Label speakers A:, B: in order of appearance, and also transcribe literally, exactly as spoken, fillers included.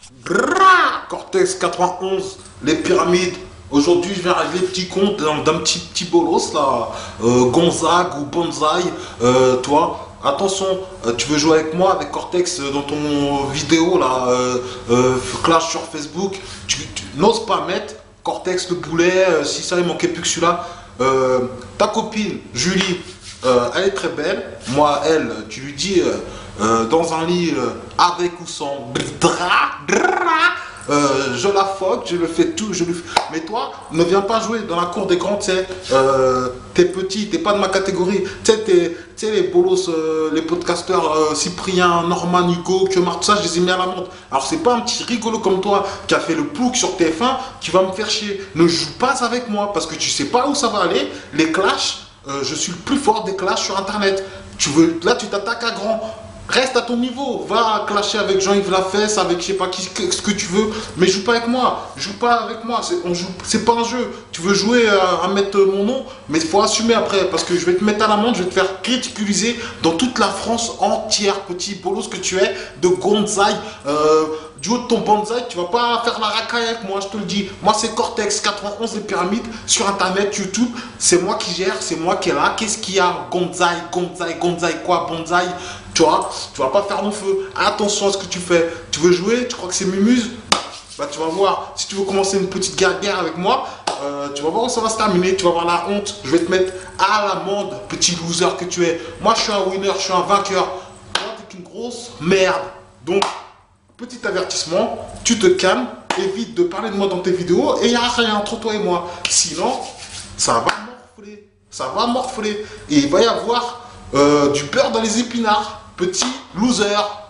A: Brrra, Cortex quatre-vingt-onze, les pyramides. Aujourd'hui, je vais régler petit compte d'un d'un petit petit bolos là, euh, Gonzague ou Bonsaï. Euh, toi, attention, euh, tu veux jouer avec moi, avec Cortex euh, dans ton vidéo là, euh, euh, clash sur Facebook. Tu, tu n'oses pas mettre Cortex le boulet. Euh, si ça, il manquait plus que celui-là. Euh, ta copine Julie, euh, elle est très belle. Moi, elle, tu lui dis euh, euh, dans un lit euh, avec ou sans drap, drap, euh, je la foque, je le fais tout, je le fais. Mais toi, ne viens pas jouer dans la cour des grands, tu sais, euh, t'es petit, t'es pas de ma catégorie. Tu sais, t'es- tu sais, les bolos, euh, les podcasteurs euh, Cyprien, Norman, Hugo, que Marc, tout ça, je les ai mis à la montre. Alors, c'est pas un petit rigolo comme toi qui a fait le plouc sur T F un qui va me faire chier. Ne joue pas avec moi parce que tu sais pas où ça va aller. Les clashs, euh, je suis le plus fort des clashs sur internet. Tu veux, là, tu t'attaques à grand. Reste à ton niveau, va clasher avec Jean-Yves Lafesse, avec je sais pas qui, ce que tu veux, mais joue pas avec moi, joue pas avec moi, c'est on joue, c'est pas un jeu. Tu veux jouer à, à mettre mon nom, mais il faut assumer après, parce que je vais te mettre à l'amende, je vais te faire ridiculiser dans toute la France entière, petit bolos que tu es, de Gonzaï. Euh, du haut de ton bonsaï, tu vas pas faire la racaille avec moi, je te le dis. Moi, c'est Cortex quatre-vingt-onze les pyramides sur internet, YouTube. C'est moi qui gère, c'est moi qui est là. Qu'est-ce qu'il y a? Gonzaï, Gonzaï, Gonzaï, quoi? Bonsaï. Tu vois, tu vas pas faire mon feu. Attention à ce que tu fais. Tu veux jouer? Tu crois que c'est Mumuse? Bah, tu vas voir. Si tu veux commencer une petite guerre avec moi, euh, tu vas voir où ça va se terminer. Tu vas voir la honte. Je vais te mettre à l'amende, petit loser que tu es. Moi, je suis un winner, je suis un vainqueur. Toi, t'es qu'une grosse merde. Donc, petit avertissement, tu te calmes, évite de parler de moi dans tes vidéos et il n'y a rien entre toi et moi. Sinon, ça va morfler. Ça va morfler. Et il va y avoir euh, du beurre dans les épinards. Petit loser.